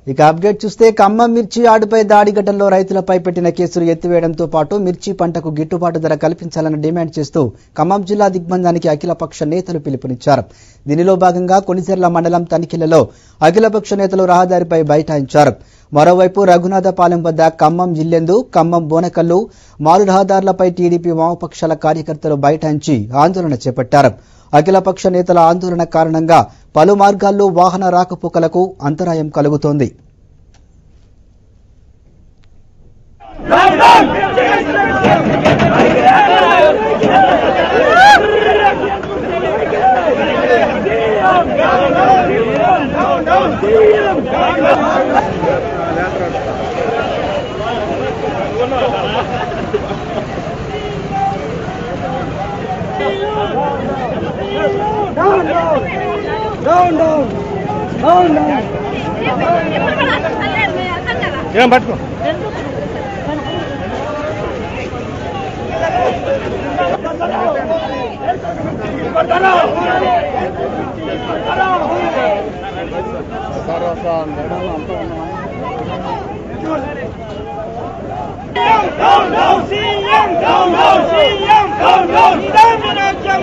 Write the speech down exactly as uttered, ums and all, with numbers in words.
ఇక అప్డేట్ చూస్తే ఖమ్మం మిర్చి యార్డుపై దాడి ఘటనలో రైతులపై పెట్టిన కేసులు ఎత్తివేయడంతో పాటు మిర్చి పంటకు గిట్టుబాటు ధర కల్పించాలని డిమాండ్ చేస్తూ ఖమ్మం జిల్లా దిగ్బంధానికి అఖిలపక్ష నేతలు పిలుపునిచ్చారు. దీనిలో భాగంగా కొనిచెర్ల మండలం తనిఖీలలో అఖిలపక్ష నేతలు రహదారిపై బైఠాయించారు. మరోవైపు రఘునాథపాలెం వద్ద ఖమ్మం జిల్లెందు, ఖమ్మం బోనకల్లు మారు రహదారులపై టీడీపీ వామపక్షాల కార్యకర్తలు బైఠాయించి ఆందోళన చేపట్టారు. అఖిలపక్ష నేతల ఆందోళన కారణంగా పలు మార్గాల్లో వాహన రాకపోకలకు అంతరాయం కలుగుతోంది. Down, down, down, down, down, down. ఏం పట్టుకో Down, down, C M, down, down, C M, down, down.